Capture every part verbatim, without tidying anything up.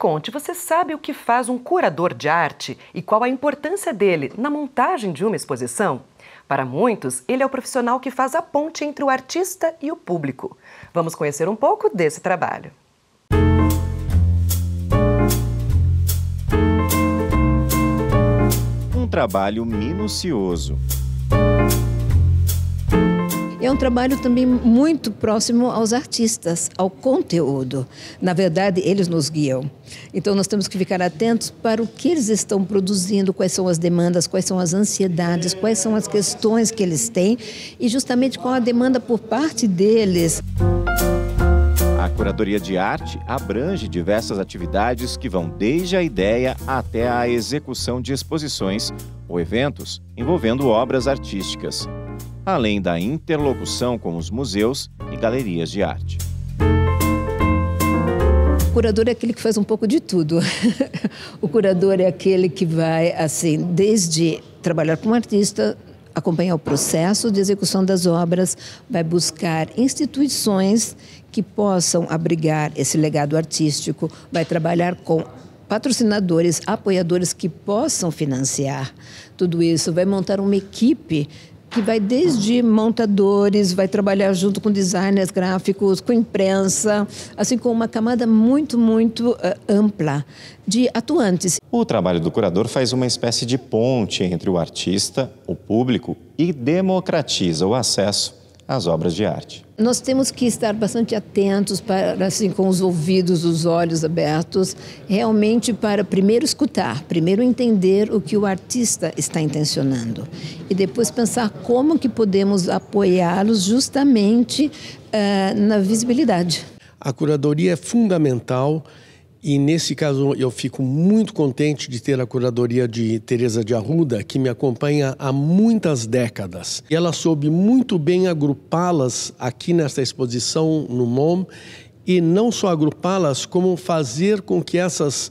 conte, você sabe o que faz um curador de arte e qual a importância dele na montagem de uma exposição? Para muitos, ele é o profissional que faz a ponte entre o artista e o público. Vamos conhecer um pouco desse trabalho. Um trabalho minucioso. É um trabalho também muito próximo aos artistas, ao conteúdo. Na verdade, eles nos guiam. Então, nós temos que ficar atentos para o que eles estão produzindo, quais são as demandas, quais são as ansiedades, quais são as questões que eles têm e justamente qual a demanda por parte deles. A curadoria de arte abrange diversas atividades que vão desde a ideia até a execução de exposições ou eventos envolvendo obras artísticas, além da interlocução com os museus e galerias de arte. O curador é aquele que faz um pouco de tudo. O curador é aquele que vai, assim, desde trabalhar com um artista, acompanhar o processo de execução das obras, vai buscar instituições que possam abrigar esse legado artístico, vai trabalhar com patrocinadores, apoiadores que possam financiar tudo isso, vai montar uma equipe que vai desde montadores, vai trabalhar junto com designers gráficos, com imprensa, assim como uma camada muito, muito uh, ampla de atuantes. O trabalho do curador faz uma espécie de ponte entre o artista, o público e democratiza o acesso às obras de arte. Nós temos que estar bastante atentos, para, assim, com os ouvidos, os olhos abertos, realmente para primeiro escutar, primeiro entender o que o artista está intencionando e depois pensar como que podemos apoiá-los justamente uh, na visibilidade. A curadoria é fundamental. E, nesse caso, eu fico muito contente de ter a curadoria de Teresa de Arruda, que me acompanha há muitas décadas. E ela soube muito bem agrupá-las aqui nesta exposição no M O M, e não só agrupá-las, como fazer com que essas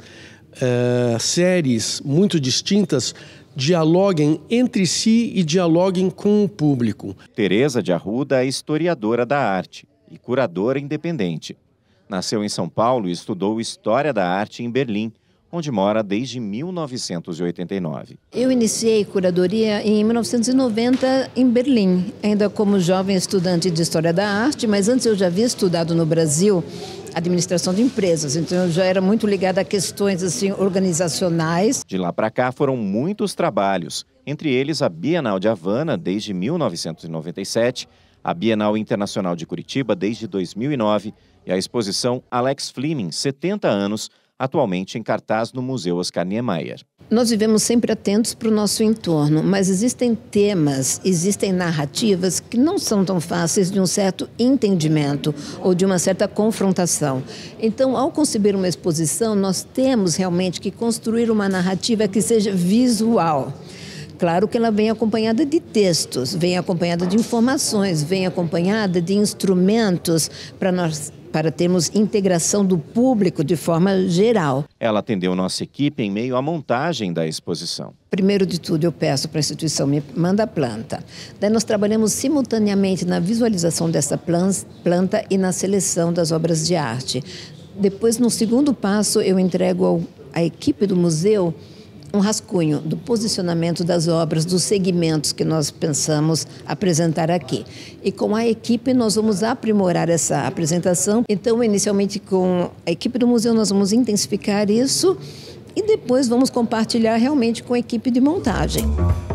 uh, séries muito distintas dialoguem entre si e dialoguem com o público. Teresa de Arruda é historiadora da arte e curadora independente. Nasceu em São Paulo e estudou História da Arte em Berlim, onde mora desde mil novecentos e oitenta e nove. Eu iniciei curadoria em mil novecentos e noventa em Berlim, ainda como jovem estudante de História da Arte, mas antes eu já havia estudado no Brasil administração de empresas, então eu já era muito ligada a questões assim, organizacionais. De lá para cá foram muitos trabalhos, entre eles a Bienal de Havana desde mil novecentos e noventa e sete, a Bienal Internacional de Curitiba desde dois mil e nove e a exposição Alex Fleming, setenta anos, atualmente em cartaz no Museu Oscar Niemeyer. Nós vivemos sempre atentos para o nosso entorno, mas existem temas, existem narrativas que não são tão fáceis de um certo entendimento ou de uma certa confrontação. Então, ao conceber uma exposição, nós temos realmente que construir uma narrativa que seja visual. Claro que ela vem acompanhada de textos, vem acompanhada de informações, vem acompanhada de instrumentos para nós, para termos integração do público de forma geral. Ela atendeu nossa equipe em meio à montagem da exposição. Primeiro de tudo, eu peço para a instituição me manda a planta. Daí nós trabalhamos simultaneamente na visualização dessa planta e na seleção das obras de arte. Depois, no segundo passo, eu entrego à equipe do museu um rascunho do posicionamento das obras, dos segmentos que nós pensamos apresentar aqui. E com a equipe nós vamos aprimorar essa apresentação. Então, inicialmente com a equipe do museu nós vamos intensificar isso e depois vamos compartilhar realmente com a equipe de montagem.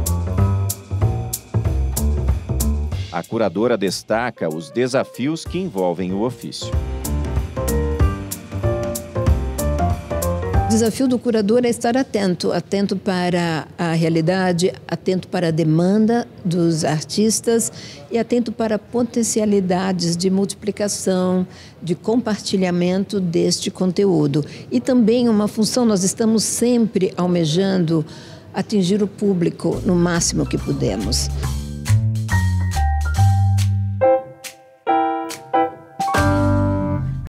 A curadora destaca os desafios que envolvem o ofício. O desafio do curador é estar atento, atento para a realidade, atento para a demanda dos artistas e atento para potencialidades de multiplicação, de compartilhamento deste conteúdo. E também uma função, nós estamos sempre almejando atingir o público no máximo que pudermos.